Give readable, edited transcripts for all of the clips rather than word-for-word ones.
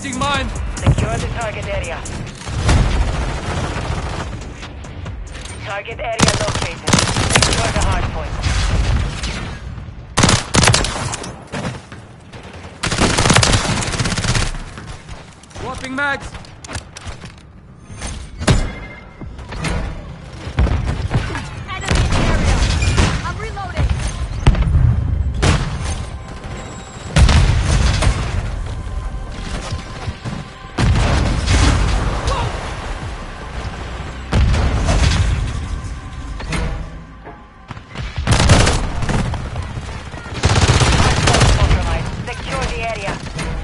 Setting mine. Secure the target area. Target area located. Secure the hard point. Swapping mags. Enemy in the area. I'm reloading. Compromised. Secure the area.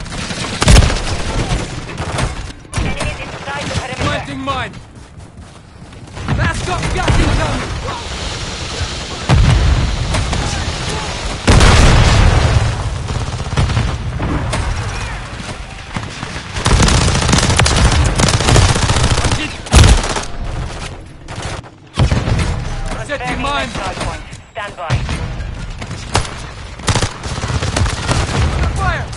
Enemies inside the perimeter. Planting mine. Mask up, gas incoming. Setting Confirming mine. next hard point. Stand by. Fire.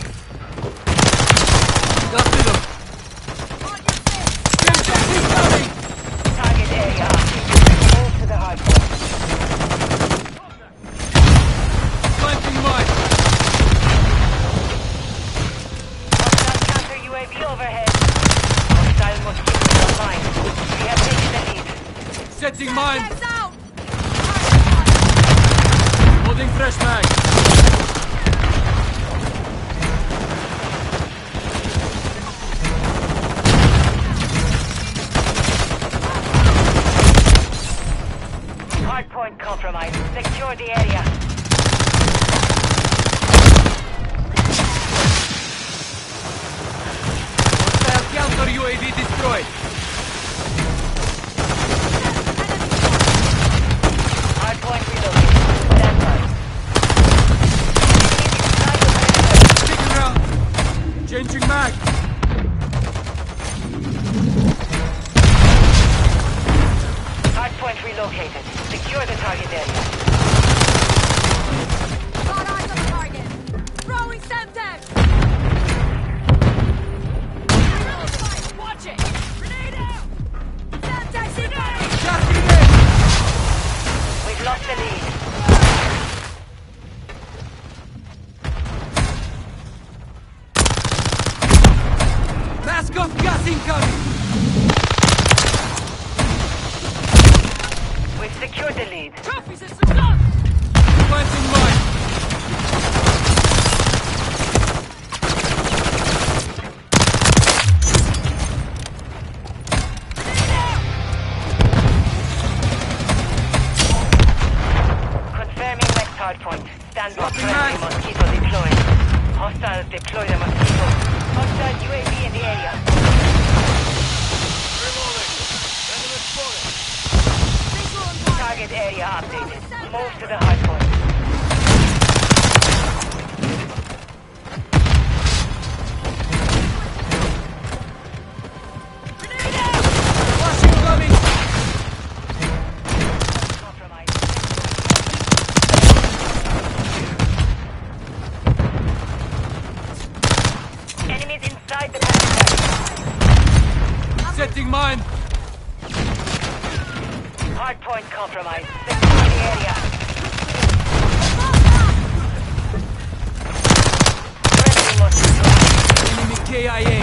Dusted them. On your face. Gas incoming. Target area active. Move to the hard point. Planting mine. Hostile counter UAV overhead. Hostile mosquitoes online. We have taken the lead. Setting mine. Tags out. Loading fresh mag. Hard point compromised. Secure the area. Hostile counter UAV destroyed. Hard point relocated. Stand by. Sticking around. Changing mag. Hard point relocated. Secure the target area. Got eyes on the target. Throwing Semtex. Watch it. Grenade out. Semtex incoming. Gas grenade. We've lost the lead. Mask off, gas incoming. We've secured the lead. Trophy system done. Planting mine. Confirming next hard point. Stand by. Swapping Friendly mags. mosquito deployed. Hostiles deploy the mosquito. Hostile UAV in the area. Visual on target. Target area updated. Move to the hard point. Grenade out. Flash incoming. Compromised. Enemies inside the perimeter. Setting mine. Hard point compromised. Secure the area. Friendly mosquito. Enemy KIA.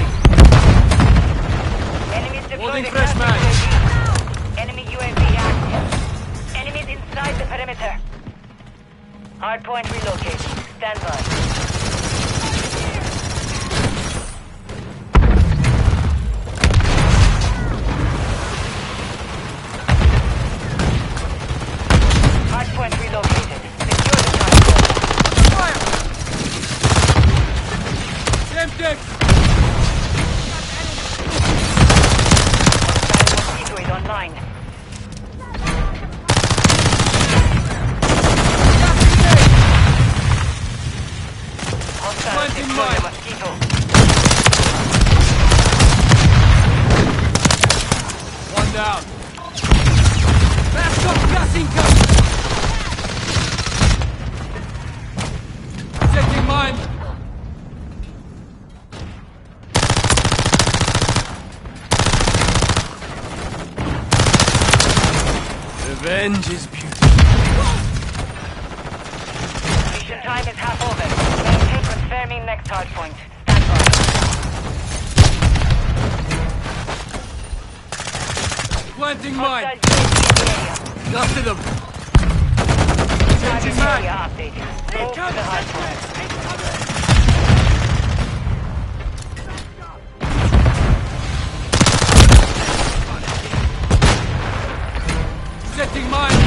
Enemies deploy Holding the fresh counter mag. UAV. Enemy UAV active. Enemies inside the perimeter. Hard point relocated. Stand by. Hard point relocated. Secure the target. Fire. Semtex. Hostile mosquito is online. Gas grenade. Hostiles Planting deploy the mine. mosquito. One down. Mask off, gas incoming. Setting mine. Revenge is beautiful. Mission time is half over. Maintain confirming next hard point. Stand by. Planting mine. Hostile UAV in the area. After them. Target Changing mag. area updated. Move to the hard point. Setting mine.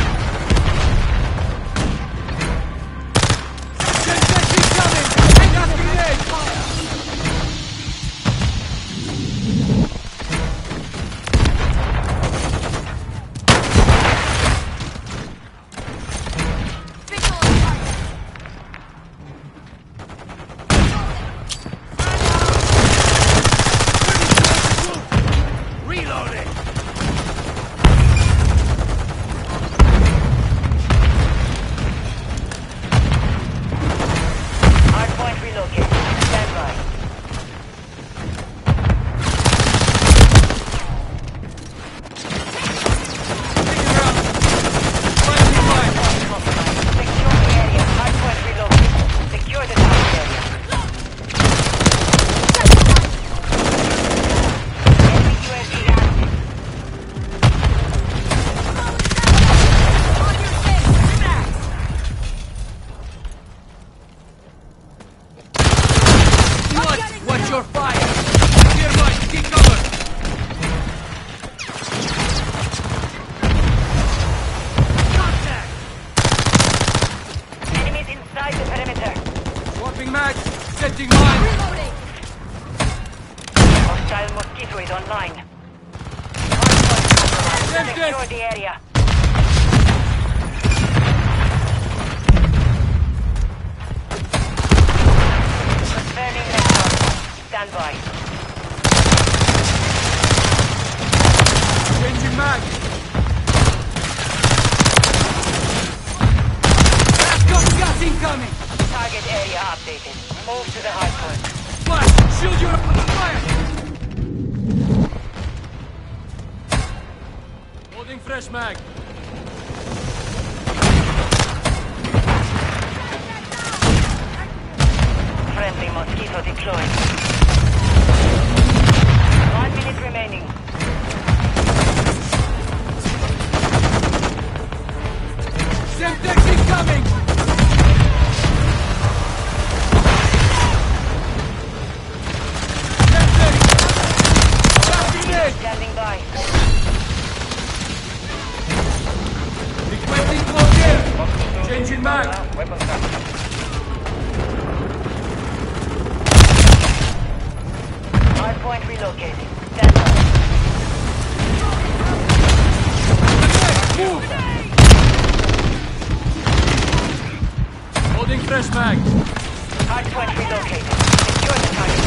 Sensation coming. Gas grenade. Visual on target. Reloading. Hard point relocated. Stand by. Taking her out. Planting mine. Compromise. Secure the area. Hard point relocated. Secure the target area. Enemy UAV active. On your six. Relax. Blood. Watch your fire. Clear mine. Keep cover. Contact. Enemies inside the perimeter. Swapping mag. Setting mine. Reloading. Hostile Mosquito is online. Hard point compromised. Tempted. Secure the area. Confirming next hard point. Stand by. Changing mag. Backup gas incoming. Target area updated. Move to the hard point. Flash. Shield your fire. Holding fresh mag. Friendly Mosquito deployed. 1 minute remaining. Semtex incoming. Semtex. Gas grenade. Standing by. Requesting close air. Changing mag. Hard point relocated. Stand by. Move. Holding fresh mag. Hard point relocated. Secure the target.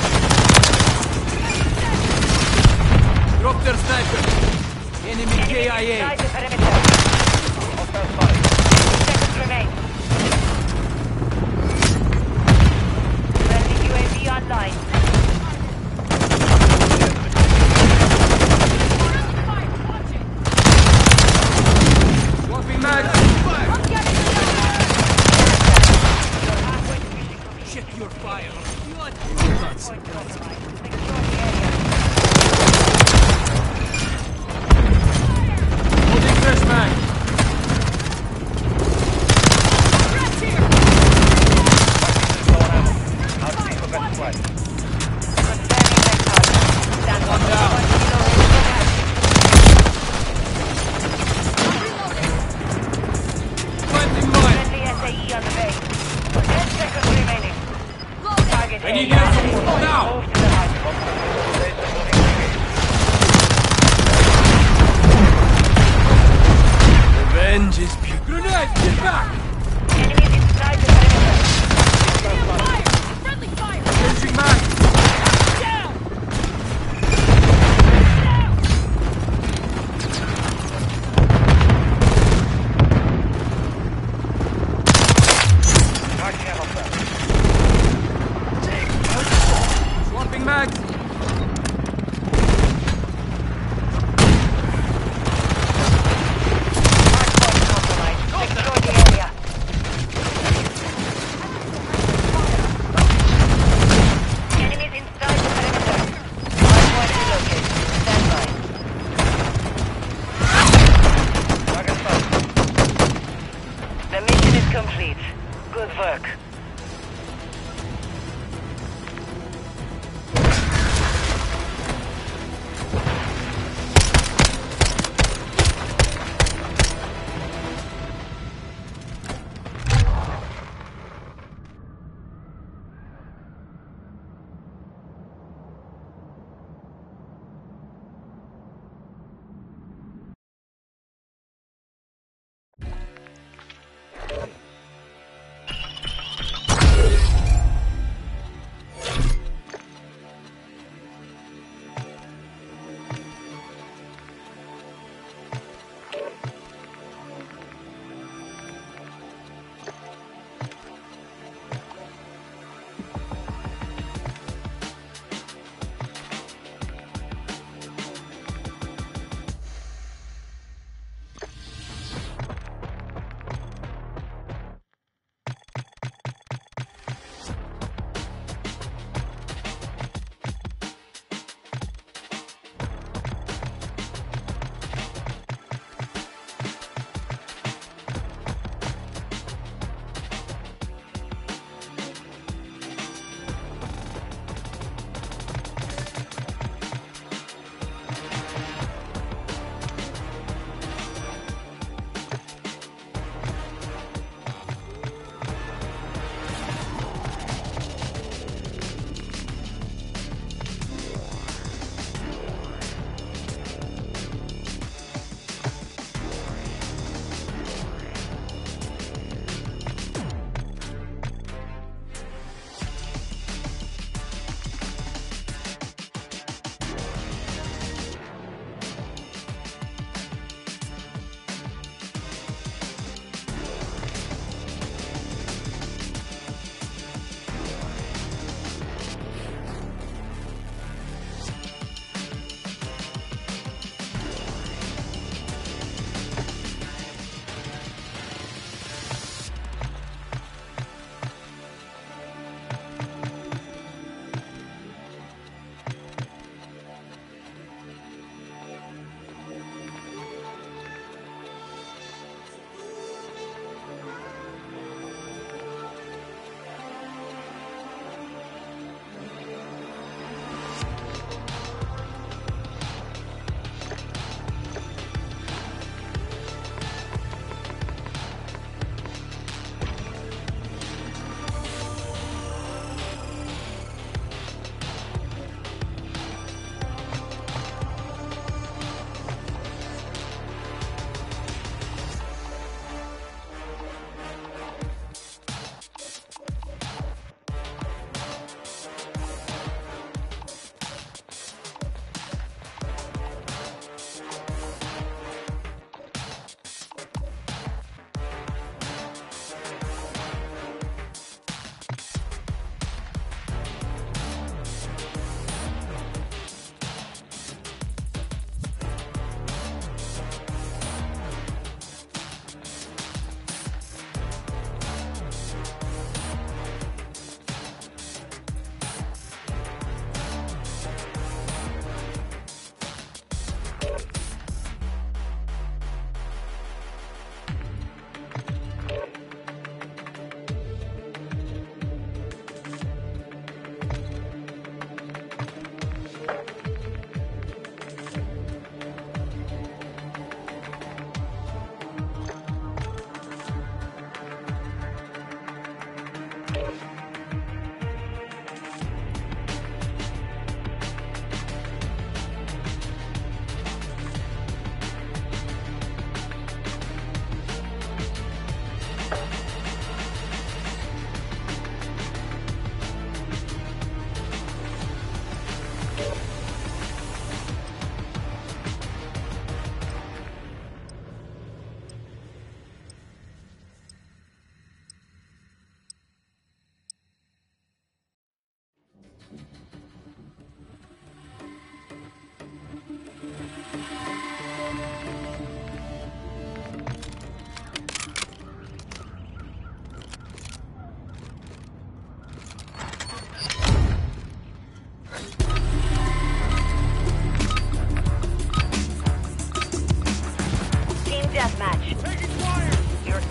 Drop their sniper. Enemy Enemy KIA. inside the perimeter. Seconds remain. Friendly UAV online. Swapping mag. I'm getting Check your fire. Secure the area. Holding fresh mag. threats here. Confirming next target. Stand by. One down. Planting mine. Friendly SAE on the base. 10 seconds remaining. Loading. Target I need area. gas. Hold out. Move to the hard point. Revenge is pure. Grenade! Get back! Enemies inside the perimeter. Fire. Friendly fire. Changing mag. Down. work.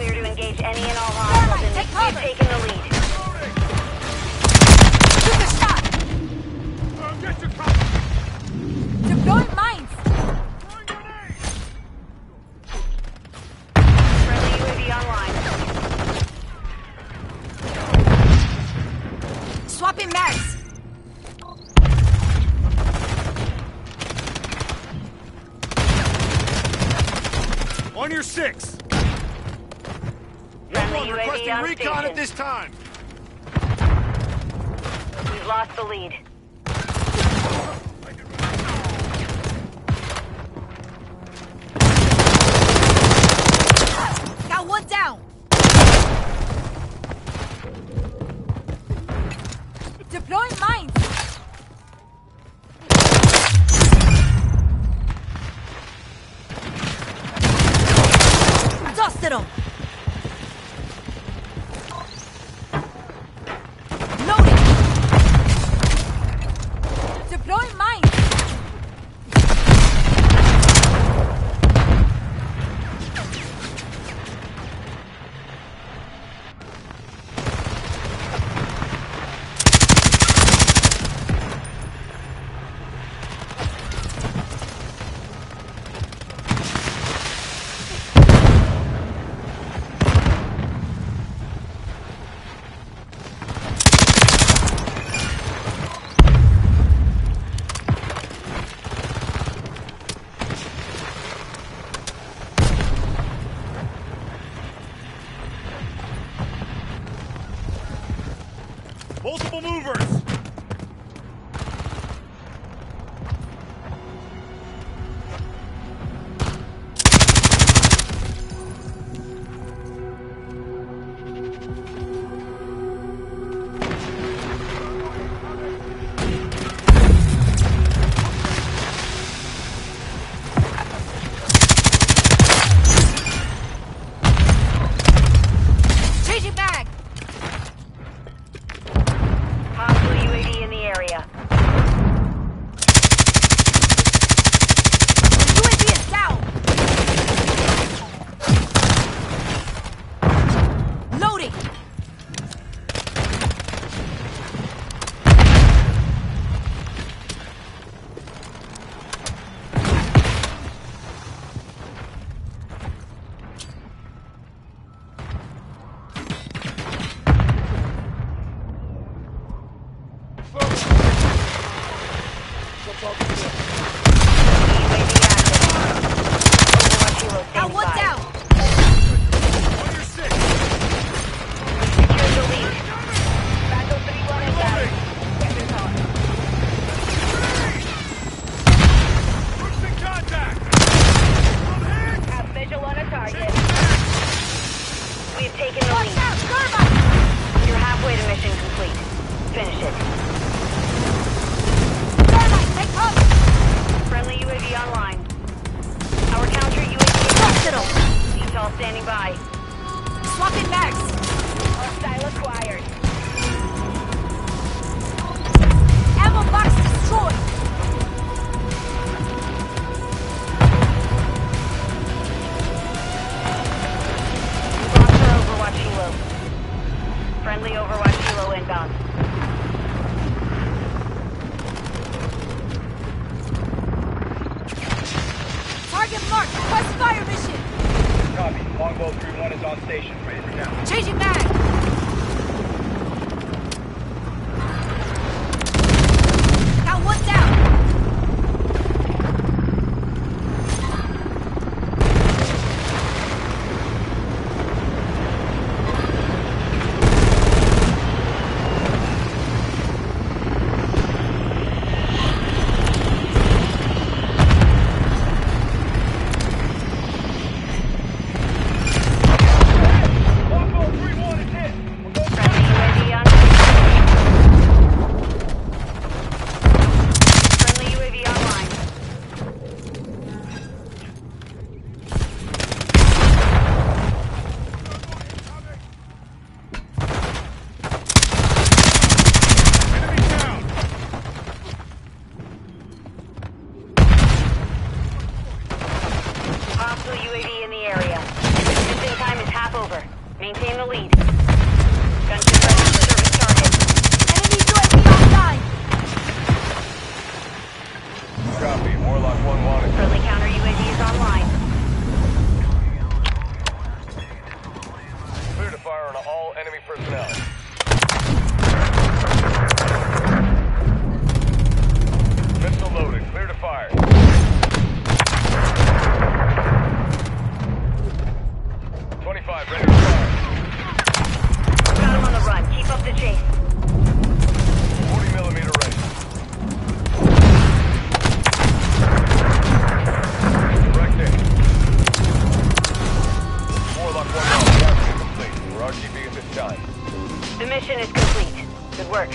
clear to engage any and all hostiles in take this. cover. You've taken the lead. Shoot the shot! Get your cover! Deploying mines! Friendly UAV online. Swapping mags! On your 6! Friendly One UAV requesting on recon station. at this time! We've lost the lead. Got one down! Deploying mines! Dusted them! Loading! Deploying mines! Multiple movers! Changing mag! Hostile UAV in the area. UAV is down! Loading! Got one down! On your 6! Secure the lead. Battle 3-1 is out. Troops in contact! Have visual on a target. We've taken the Watch lead. out! Thermite! You're halfway to mission complete. Finish it. Thermite, take cover! Friendly UAV online. Our counter UAV Busted 'em. Detail standing by. Swapping mags! Hostile acquired. Ammo box destroyed! We've lost our Overwatch Helo. Friendly Overwatch Helo inbound. Target marked! Request fire mission! Copy. Longbow 3-1 is on station. Ready for now. Changing mag! Got one down! Longbow 3-1 Maintain the lead. Gunship ready to service target. Enemy UAV online! Copy. Warlock 1-1 is Friendly counter UAV is online. clear to fire on all enemy personnel. Missile loaded. Clear to fire. Ready to fire. Got him on the run. Keep up the chase. 40 millimeter ready. Direct in. Warlock 1-1. Capture complete. We're RTB at this time. The mission is complete. Good work.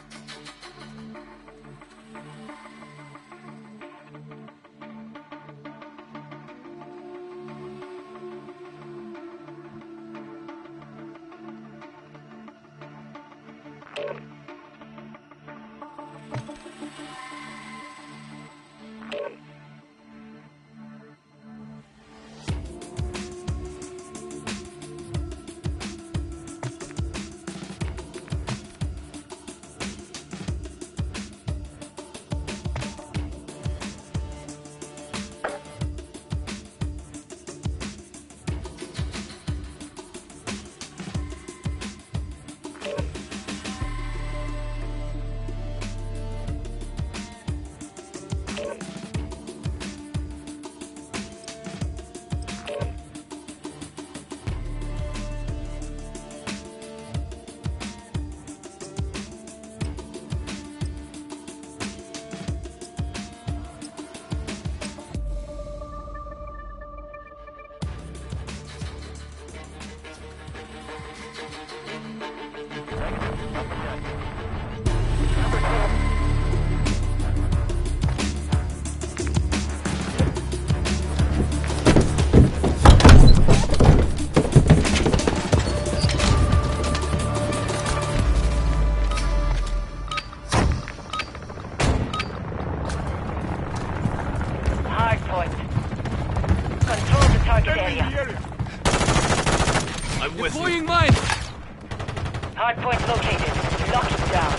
Deploying mine! Hardpoint located. Lock it down.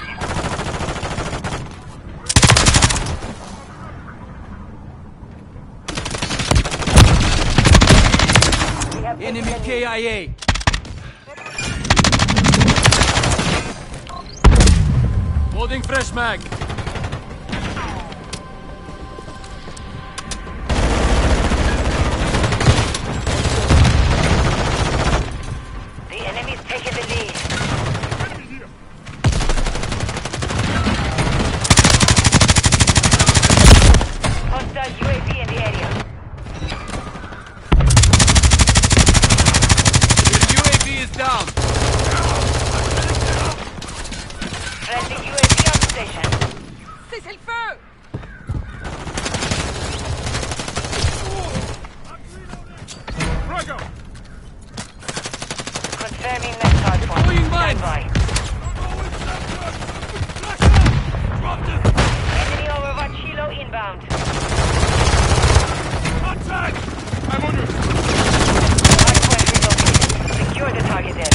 Enemy KIA! Holding fresh mag! The enemy's taking the lead. Hostile UAV in the area. Your UAV is down! Friendly UAV on station. Cessez le feu! Confirming next hardpoint. Deploying mine. Stand by. Enemy Overwatch Hilo inbound. Contact! I'm on you! Hardpoint relocated. Secure the target area.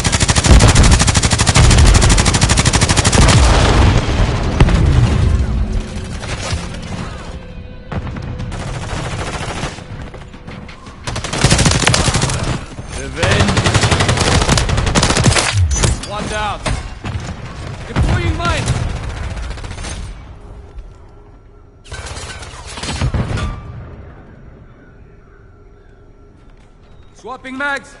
Revenge! One down! Deploying mine! Swapping mags!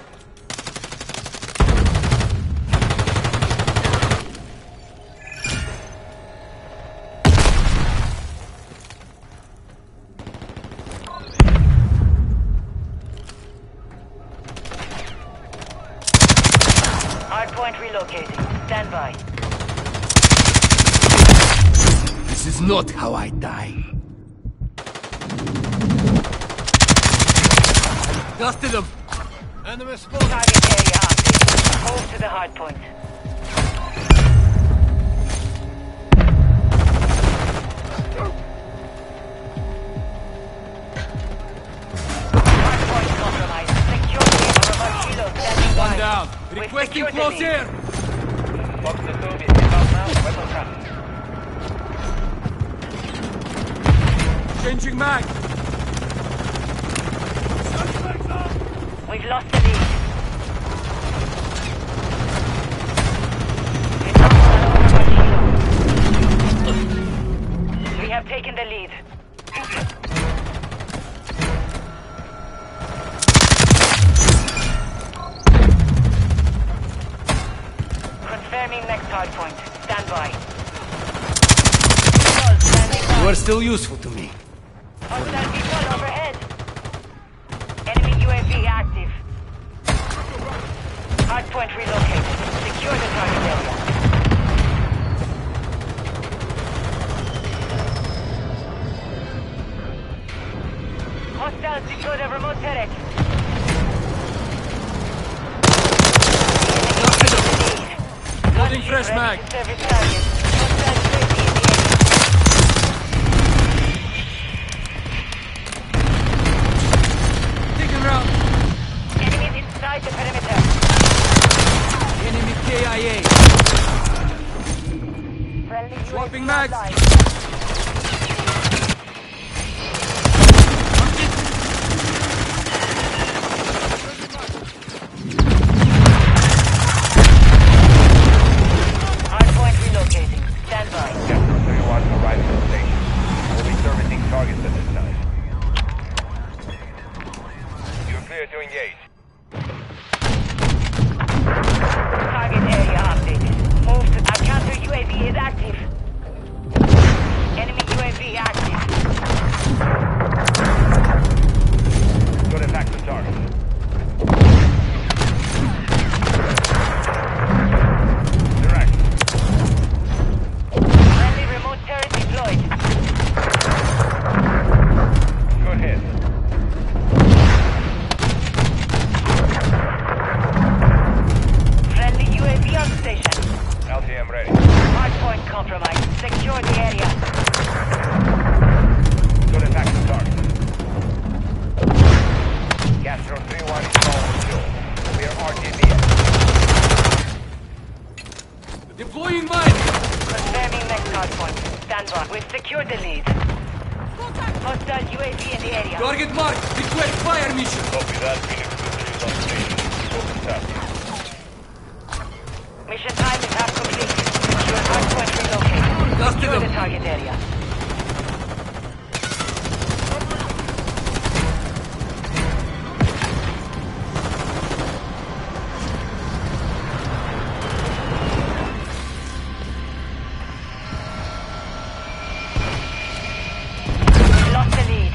Hardpoint relocating. Stand by. This is not how I die. Dusted them! Enemy spotted! Target area active. Move to the hardpoint. Hardpoint compromised. Secure the Overwatch Hilo standing by. One down! We've Requesting secured the close lead. air! Box the Soviet inbound now. Weapon traffic. Changing mag! We've lost the lead. We've lost the Overwatch Hilo. We have taken the lead. Confirming next hardpoint. Stand by. All standing by. You are still useful to me. Hostile visual overhead. Enemy UAV active. Hardpoint relocated. Secure the target area. Loading fresh mag. Ready to service target. Hostile UAV in the Taking round. air. Enemies inside the perimeter. Enemy KIA. Friendly Swapping UAV mags. online. Hardpoint relocating. Stand by. Castro 31 arriving at station. We'll be servicing targets at this time. You're clear to engage. Target area updated. Move to our counter UAV is active. Enemy UAV active. Good attack the target. Direct. Friendly remote turret deployed. Good hit. Friendly UAV on station. LTM ready. Hardpoint compromised. Secure the area. Good attack the target. Castro 31 is all fuel. We are RTB. Deploying mine. Confirming next hardpoint. Stand by. We've secured the lead. Hostile UAV in the area. Target marked. Request fire mission. Copy that. Phoenix 2-3 is on station. Open tap. Mission time is half complete. Secure hardpoint relocated. Dusted Secure the them. target area. Lost the lead.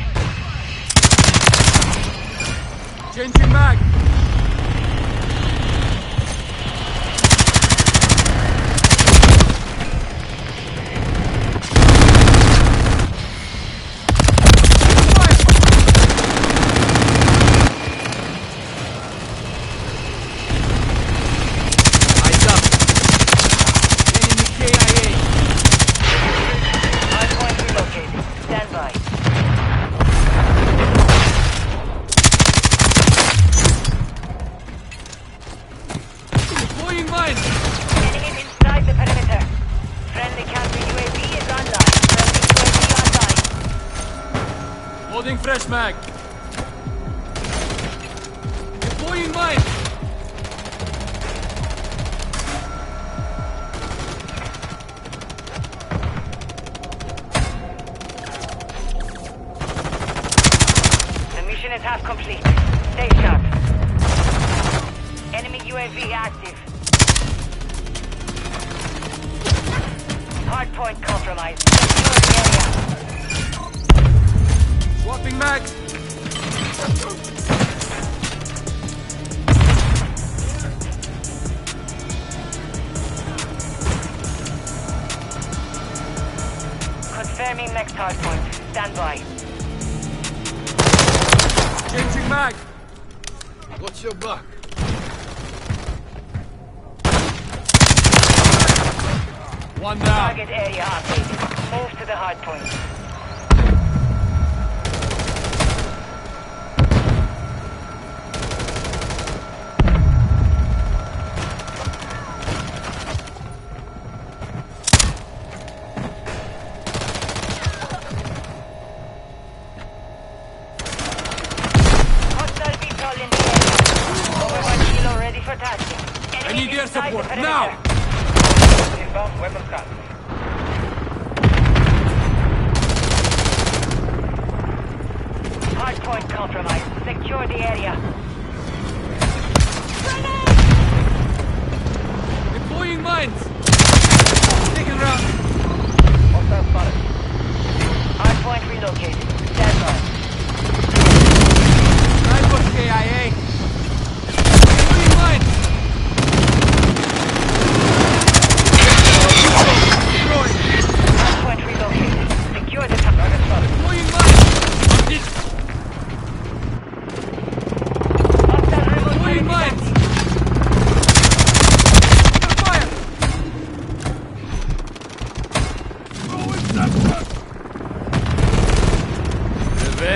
Changing mag. Eyes up. Enemy KIA. Hardpoint relocated. Stand by. Deploying mine. Enemies inside the perimeter. Friendly counter UAV is online. Friendly UAV online. Loading fresh mag. Deploying mine. The mission is half complete. Stay sharp. Enemy UAV active. Hardpoint compromised. Secure the area. Swapping mags. Confirming next hardpoint. Stand by. Changing mag. What's your back? One down. Target area updated. Move to the hardpoint. Hostile VTOL in the area. Over 1 kilo ready for tasking. I Enemy need air inside the support perimeter. now. Inbound weapon cut. Hardpoint compromised. Secure the area. Deploying mines. Taking round. Hostile spotted. Hardpoint relocated. Stand by. Sniper KIA. Deploying mines. Destroyed. Hardpoint relocated. Secure the target. Deploying mines.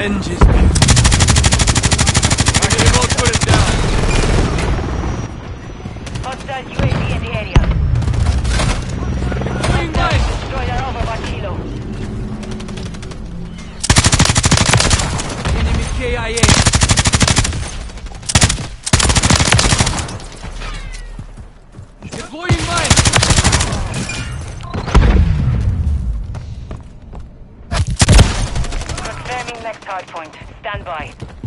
Revenge is beautiful. Remote, put it down. Hostile UAV in the area. Deploying mine. Destroyed our overwatch helo. Enemy KIA. Deploying mine. Confirming next hard point. Stand by.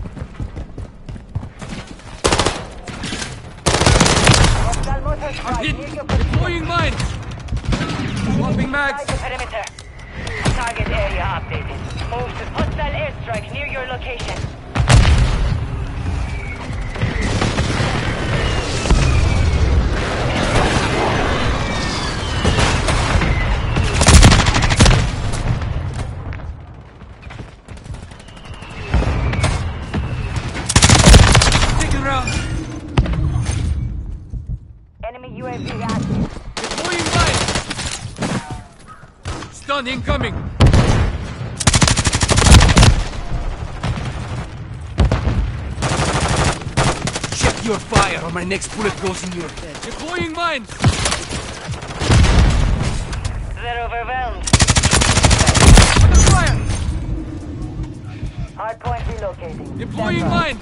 Hostile mortar I'm strike hit. near your position. Deploying mine. Swapping mags. Inside the perimeter. Target area updated. Move to hostile airstrike near your location. Taking round. Enemy UAV active. Deploying mine. Stun incoming. Check your fire or my next bullet goes in your head. Deploying mine. They're overwhelmed. Under fire. Hardpoint relocating. Deploying Stand by. mine.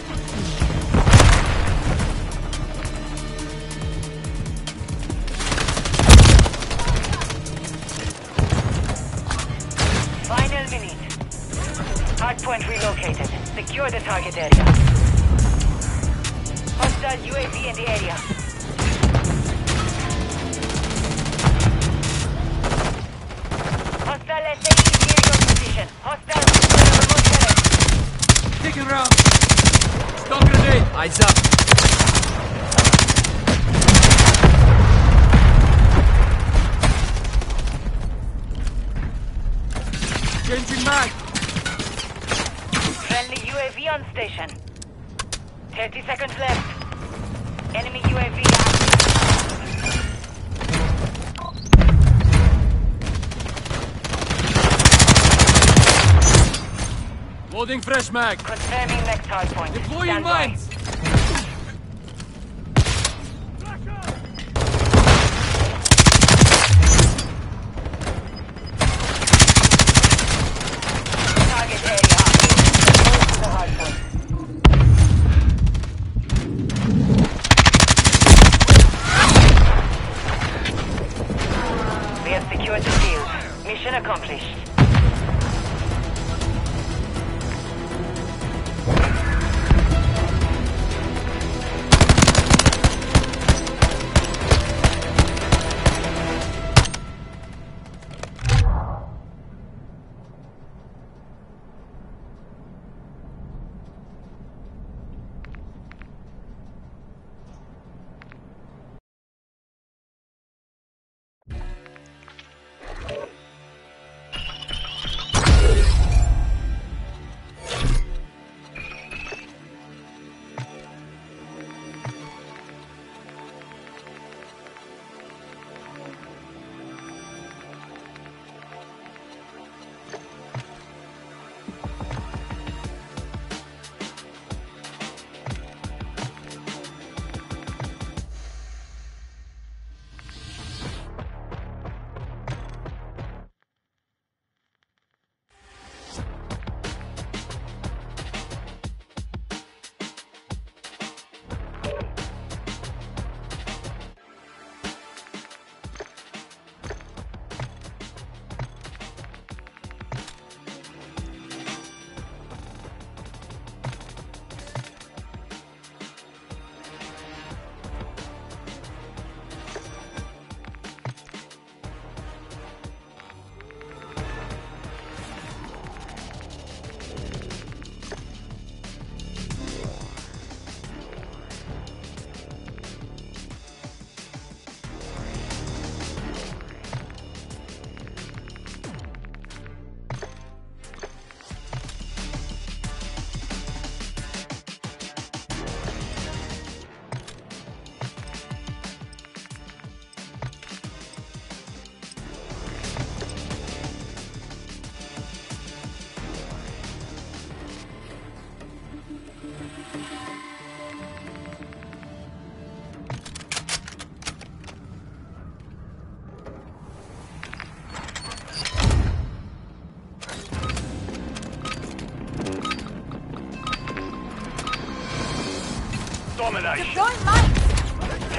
Final minute. Hardpoint relocated. Secure the target area. Hostile UAV in the area. Hostile SAE near your position. Hostile remote turret. Taking round. Stun grenade. Eyes up. Changing mag. Friendly UAV on station. 30 seconds left. Enemy UAV active. Loading fresh mag. Confirming next hardpoint. Deploying Stand by. mines. Target area active. Move to the hardpoint. We have secured the field. Mission accomplished.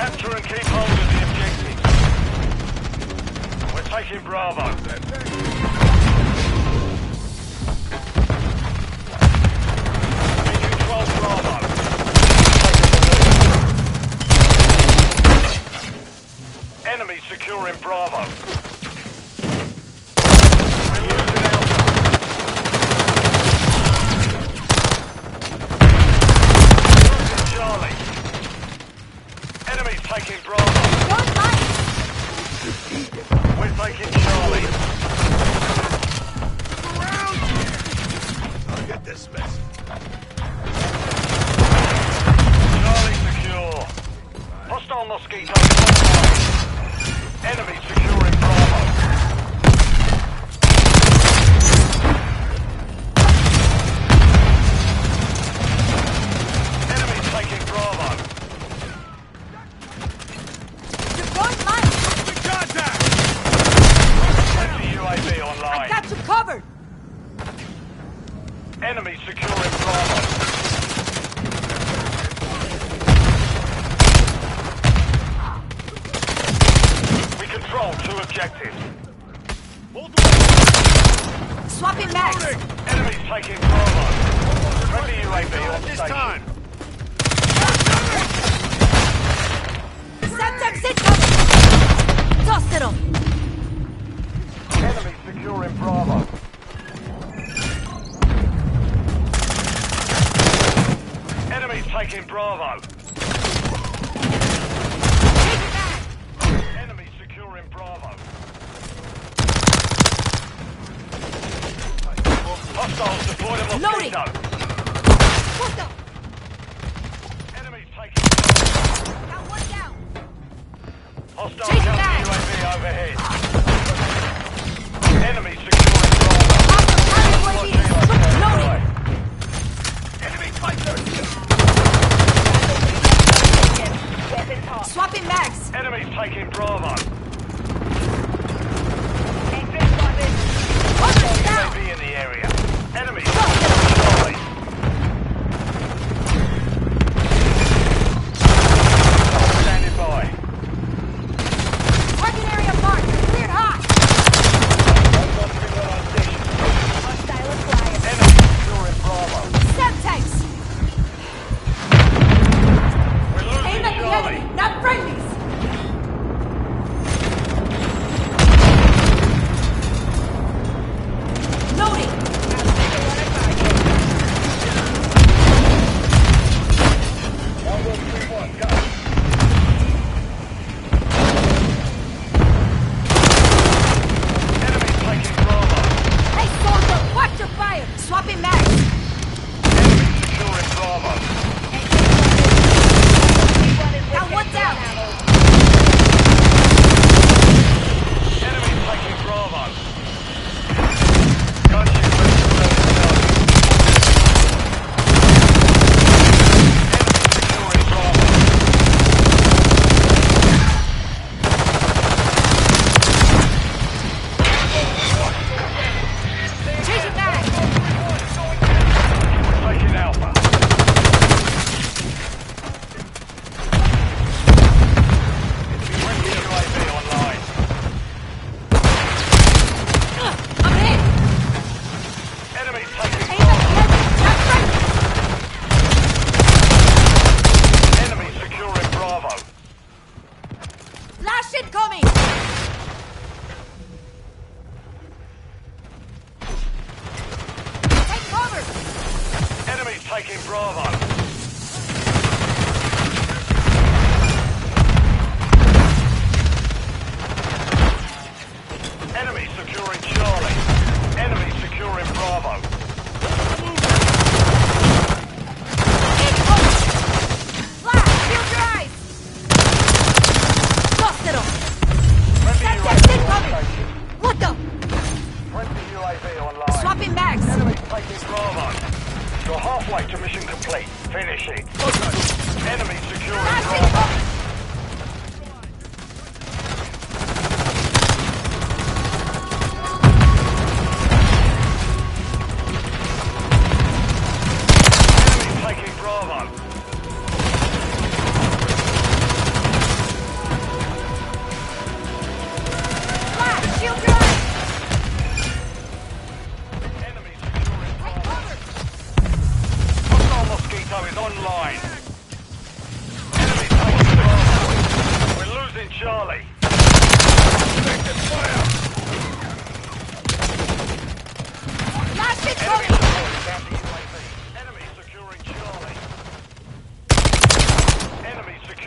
Capture and keep hold of the objective. We're taking Bravo. We control Bravo. Enemy securing Bravo. We're losing Alpha. Losing Charlie. Enemy's taking Bravo. Going light! We're taking Charlie. I'll get this mess. Charlie secure. Hostile Mosquito. Enemy securing Bravo. Enemy taking Bravo. You're going light! Contact! Enemy UAV I online. got you covered! Enemy securing Bravo. We control 2 objectives. Swapping mags! Enemy's taking Bravo. Friendly UAV on This station. time! Semtex incoming! Tossed him! Enemy securing Bravo. Enemy's taking Bravo. Enemy securing Bravo. Hostiles deployed a Loading. Mosquito. Push up! Enemy's taking Bravo. Got one down! Hostile Chase counter back. UAV overhead. Enemy securing Bravo. Loading! Enemy fighter! Weapons hot. Swapping mags! Enemy's taking Bravo. Exit weapons. Others down! UAV in the area. Enemy Tossed Charlie. Standing by. Target area marked! Cleared hot! Hostile acquired. Enemy securing Bravo. Semtex! We're Aim losing at the Charlie. enemy, not friendlies!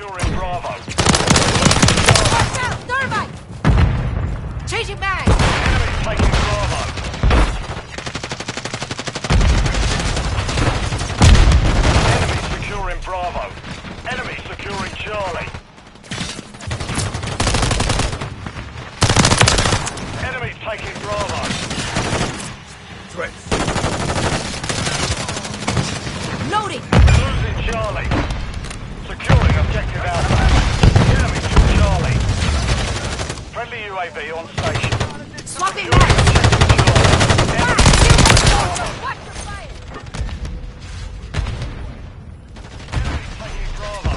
securing Bravo. Watch out! Thermite! Changing mag! Enemy taking Bravo. Enemy securing Bravo. Enemy securing Charlie. Enemy taking Bravo. Threats. Loading! Losing Charlie. Securing objective Alpha. Enemy took Charlie. Friendly UAV on station. Swapping Securing mag! objective Charlie. Watch the fire! Enemy taking Bravo.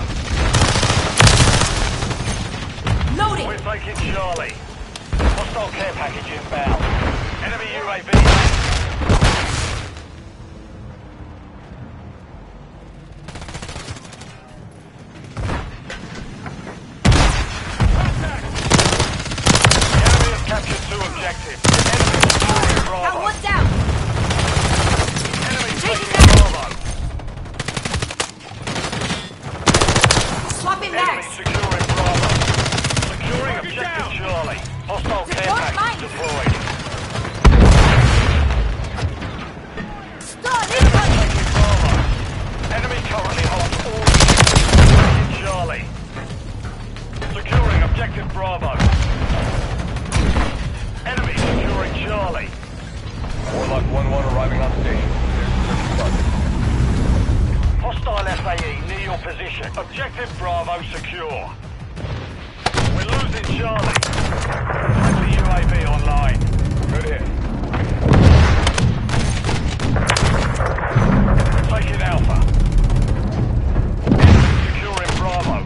Loading! We're taking Charlie. Hostile care package inbound. Enemy UAV. Captured two objectives. Enemy securing Got Bravo. one down! Enemy Taking taking Bravo. Swapping Enemy mags! securing Bravo. Securing objective Charlie. Hostile care Deploy package mine. deployed. Stun! Enemy Incoming! taking Bravo. Enemy currently holds all objectives. Taking Charlie. Securing objective Bravo. Enemy securing Charlie. Warlock 1-1 arriving on station. Hostile FAE near your position. Objective Bravo secure. We're losing Charlie. Friendly UAV online. Good hit. Taking Alpha. Enemy securing Bravo.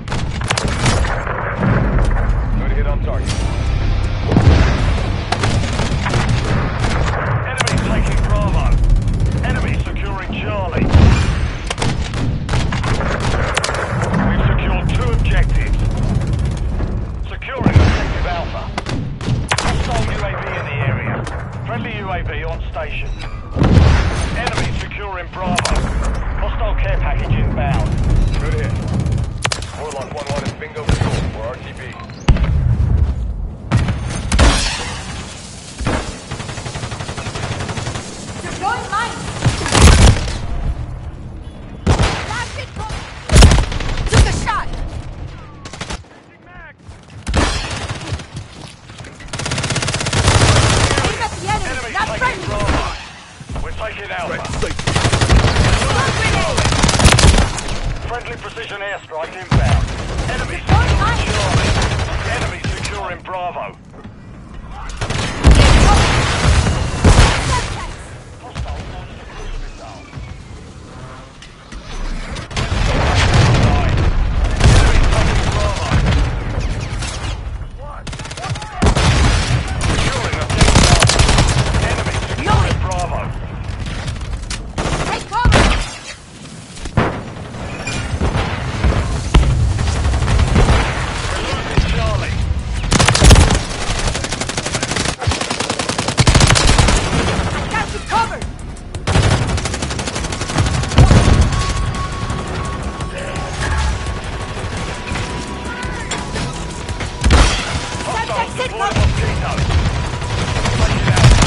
Good hit on target. Enemy taking Bravo. Enemy securing Charlie. We've secured two objectives. Securing objective Alpha. Hostile UAV in the area. Friendly UAV on station. Enemy securing Bravo. Hostile care package inbound. Good hit. Warlock 1-1 is bingo fuel for RTB. Deploying mine! Blast it from... Took a shot! Aim at the enemy, Enemy not taking friendly! Bravo. We're taking Alpha. Stun grenade! Friendly precision airstrike inbound. Enemy Deploy securing mine! Charlie. Enemy securing Bravo. Hostile launch cruise missile. Line. Enemy taking Bravo. Securing objective Alpha. Enemy securing Bravo. Take cover! We're losing Charlie. I got you covered! Hostile That's it, deploying look. mosquitoes. Take it out.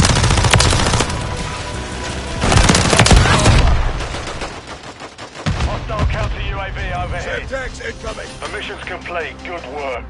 Hostile counter UAV overhead. Tags incoming. The mission's complete. Good work.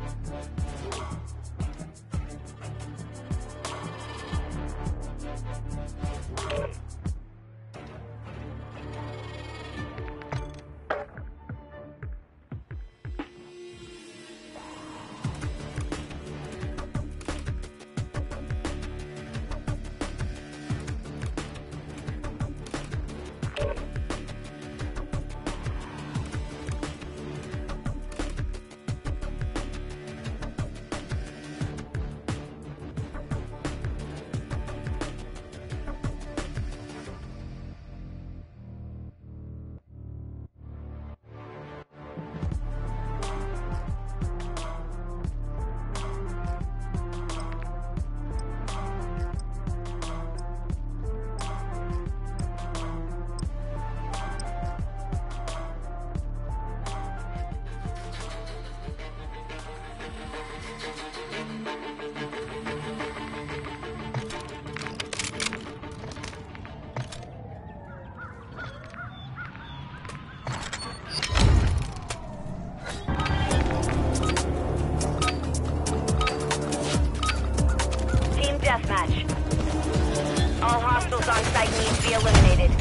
Deathmatch. All hostiles on site need to be eliminated.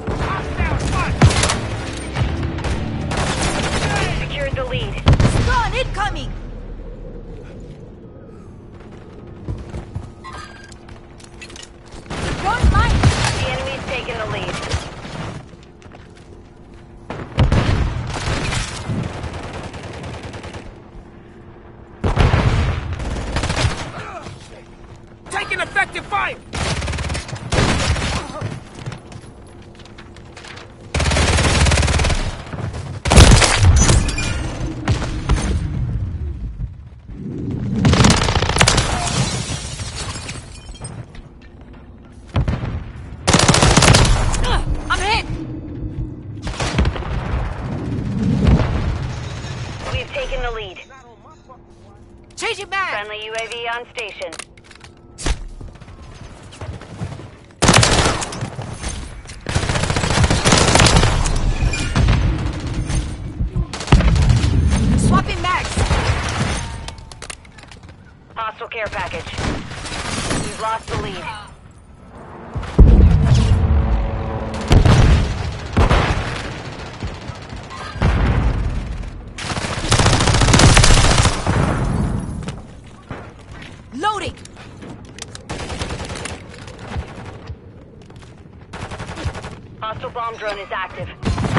We secured the lead. Spawn incoming! Deploying mine! The enemy's taken the lead. Taking effective fire! I'm hit! We've taken the lead. Changing back! Friendly UAV on station. Swapping mags! Hostile care package. We've lost the lead. Loading! Hostile bomb drone is active.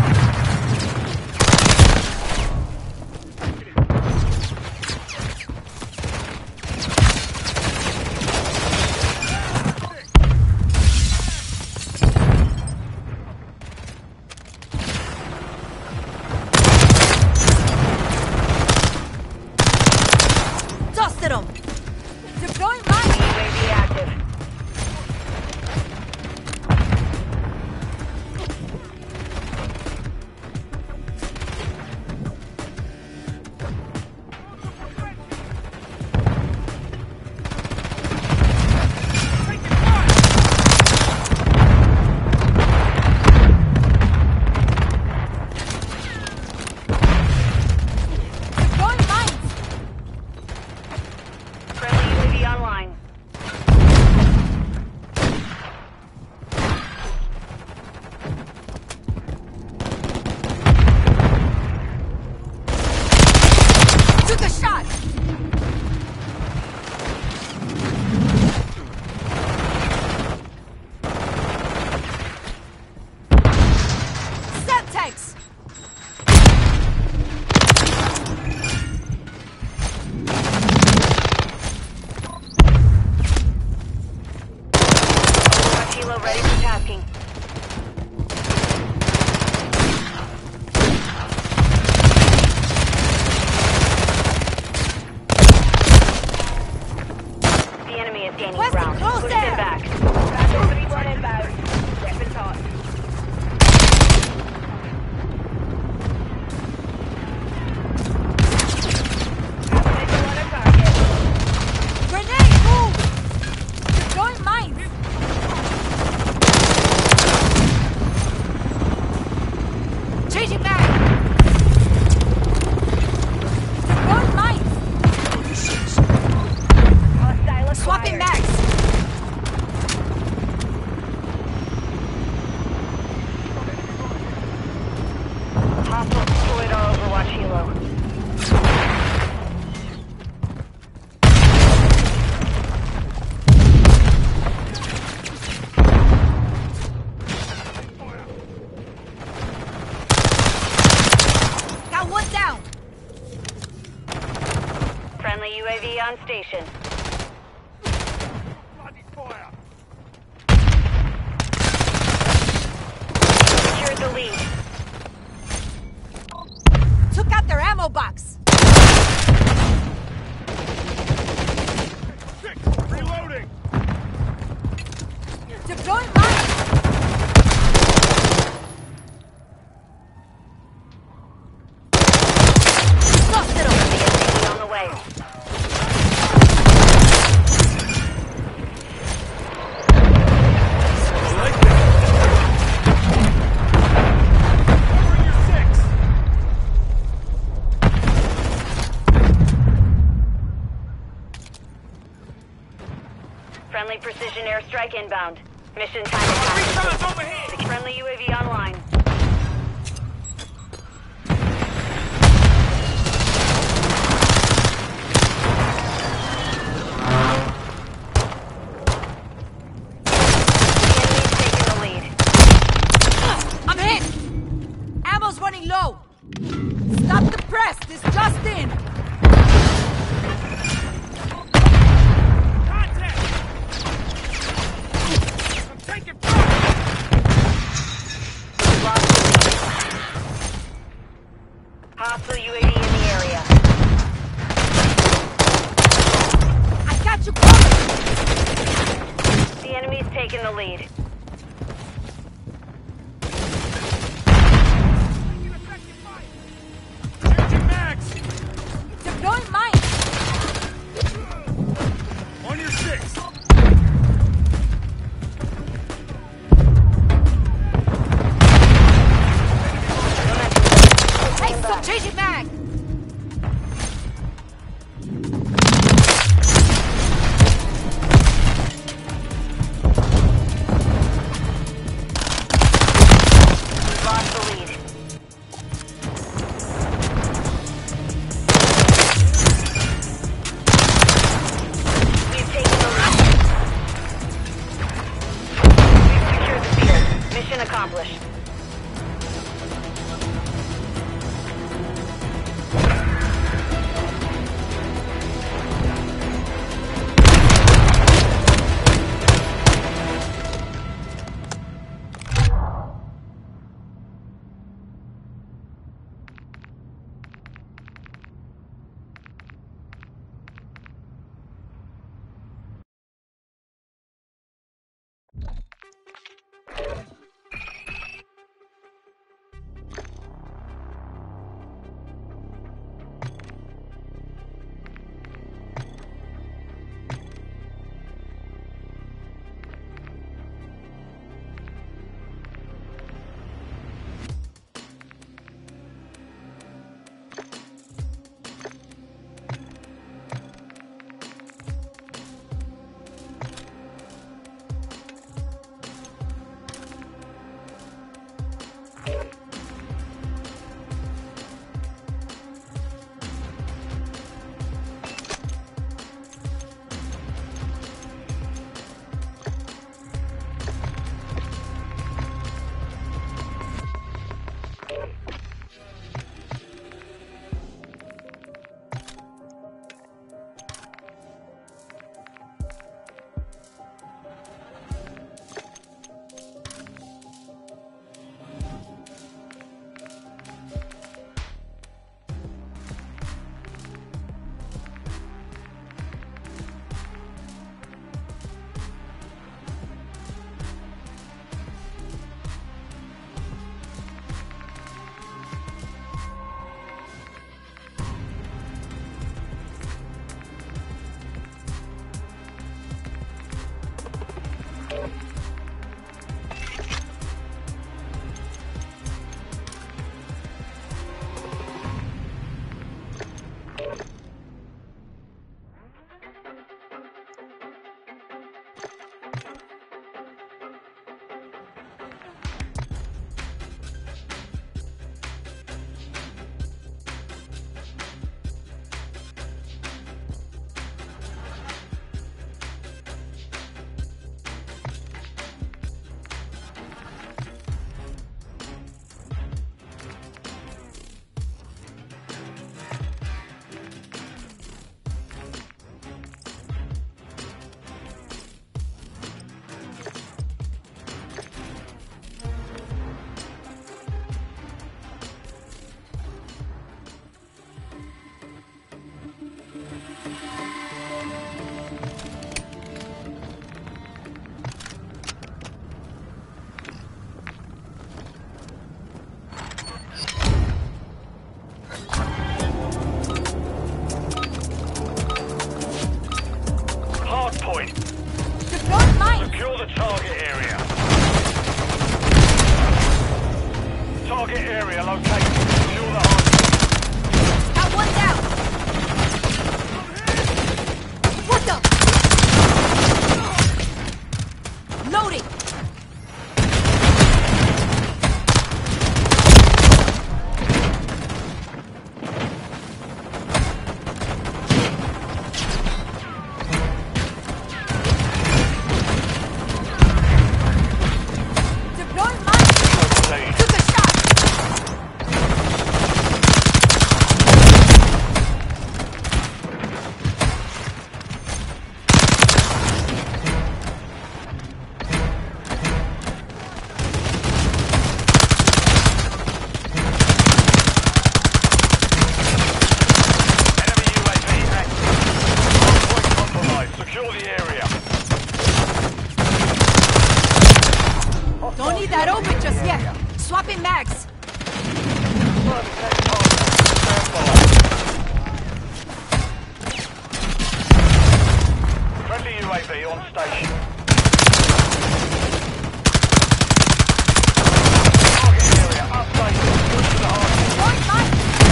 Dusted them! Deploying mine! UAV active. Deploying mines! Friendly UAV online. Took a shot! Set tanks! Kilo ready for tasking. The enemy is gaining West, ground. close Push there. them back. Battle 31 inbound. Weapons hot. Missile on a target. Grenade, move! Deploying mines! Changing back! Deploying mines! Hostiles destroyed our Overwatch helo. Got one down. Friendly UAV on station. Bloody fire! Secured the lead. Took out their ammo box. Reloading! Deploying mine. Hospital. UAV on the way. I like that. Bring your six! Friendly precision airstrike inbound. Mission time attack. Recon overhead! Friendly UAV online. Enemy's taking the lead. I'm hit. Ammo's running low. Stop the press. This just in. Contact! I'm taking fire! Lost the lead. Hostile UAV in the area. I got you covered. The enemy's taking the lead. Changing mags! Deploying mine. On your six! Hey, stop changing mag. We've lost the lead. We've taken the lead. We've secured the field. Mission accomplished. Hardpoint. Deploy mine! Secure the target area. Target area located. Secure the hardpoint. Got one down! What the? Loading! Deploy mine! Took a shot! Enemy UAV active. Hardpoint compromised. Secure the area. Don't need that open just yet. Swapping mags. Friendly UAV on station. Target area updated. Push to the hardpoint. Deploy mine!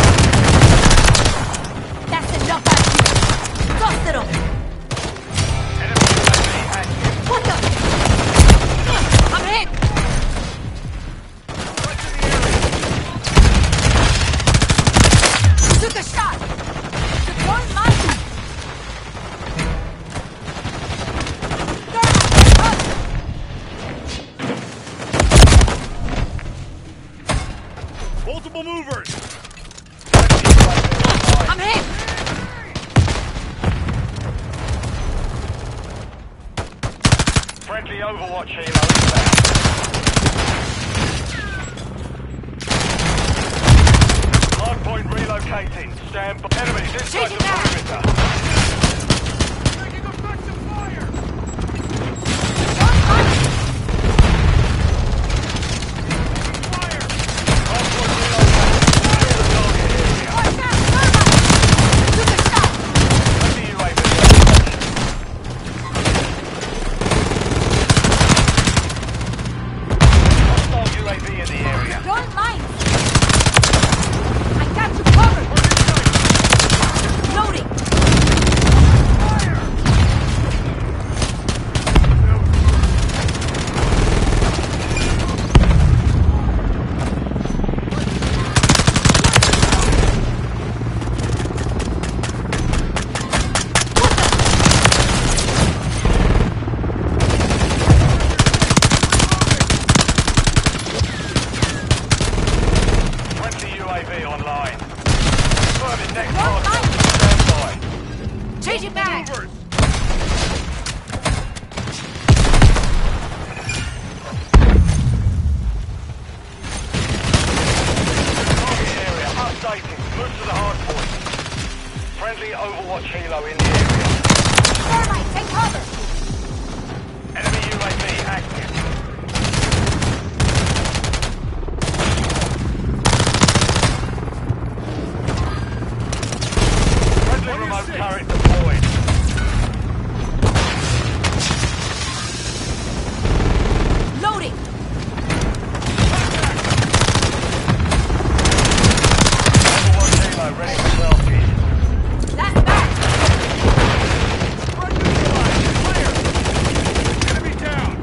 That's enough out of you. Toss it 'em. Enemy UAV active. What the? I'm hit! Took a shot! Deploy mine! Multiple movers. I'm hit! Friendly Overwatch helo inbound. Hardpoint relocating. Stand by. Enemies inside Changing the back. perimeter. Taking effective fire! Hardpoint relocating. Secure the target area. Watch out! Took a shot! Friendly UAV on station. Hostile UAV in the area. Deploy mine! I got you covered! Loading! Friendly UAV online. Confirming next Deploy target. mine! Stand by. Changing back! Target area updated. Move to the hard point. Friendly Overwatch helo in the area. Thermite, take cover! Enemy UAV active. Friendly remote turret deployed. Loading! Overwatch helo ready for selfie. That's back! Enemy down!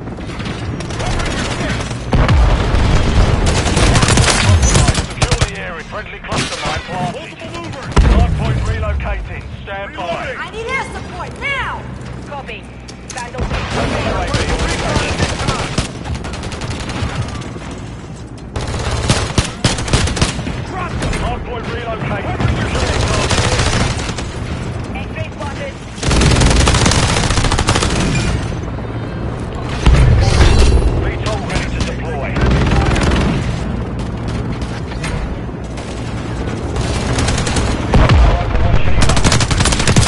Compromise. Secure the area. Friendly cluster mine planted. Hardpoint relocating. Stand by. I need air support now! Copy. Vandal Friendly UAV on station. Hardpoint relocating. Secure the target. X-ray spotted. VTOL ready to deploy. Overwatch helo.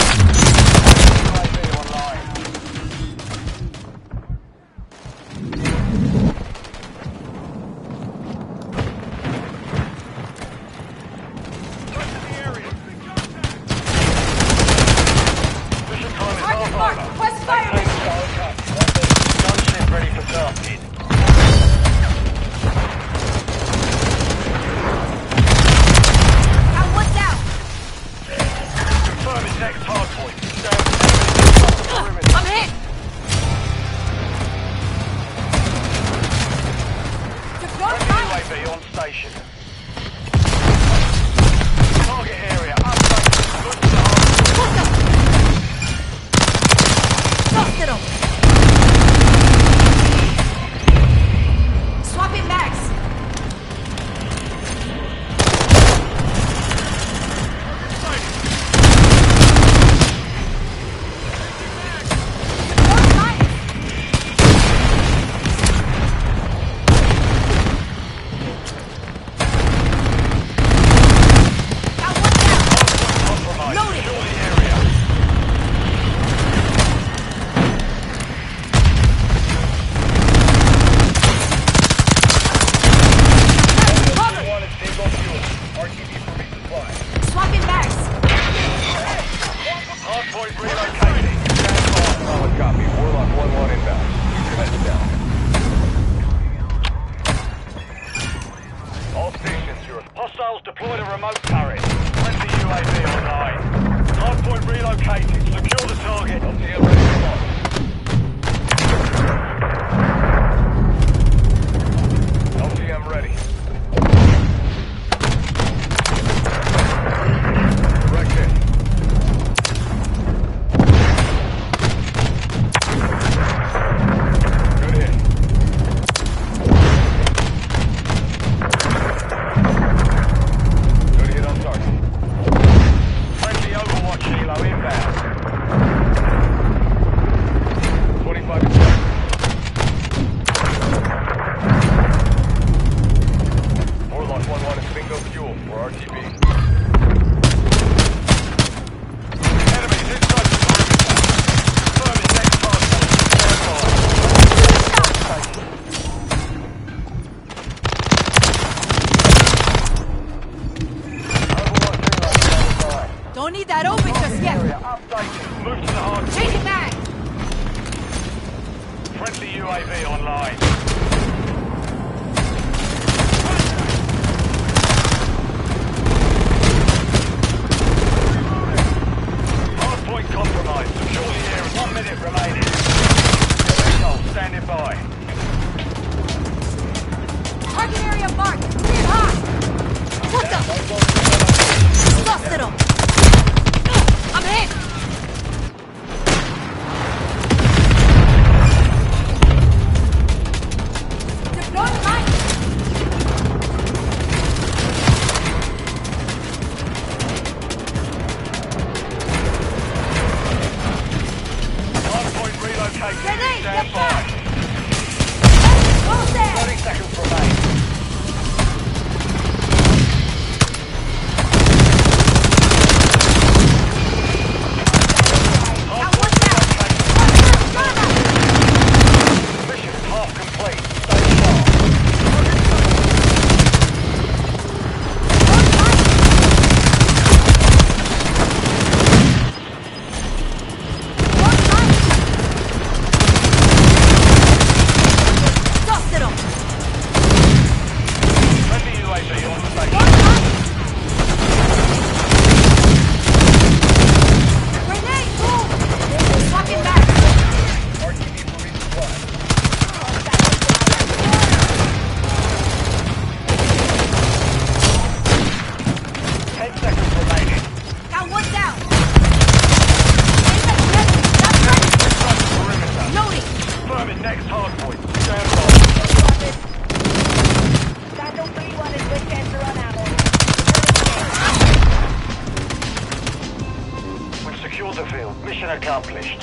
Hostiles deployed a remote turret. Friendly UAV online. Hardpoint relocated. Secure the target. LTM ready for launch. LTM ready. Direct hit. Good hit. Good hit on target. Friendly Overwatch helo inbound. 25 seconds. Warlock 1-1 is bingo fuel for RTB. Enemies inside the perimeter. Confirming next hardpoint. Don't need that open just yet. Updated. Move to the hardpoint. Changing mag. Friendly UAV online. Hardpoint compromised. Secure the area. 1 minute remaining. Missile standing by. Target area marked. Cleared hot. What the? Busted him. I'm hit. Deploy light. Hardpoint relocated. Grenade, Stand get by. back. Go there. 30 seconds remain. Now what's that? Mission half complete. Stay sharp. Dusted him. Friendly UAV on station. Grenade, move. Fucking back. RTB for resupply. 10 seconds remaining. Got one down. That's right. Inside the perimeter. Loading. Confirming next hardpoint. Stand by. Battle 3-1 is with cancer on ammo. We've secured the field. Mission accomplished.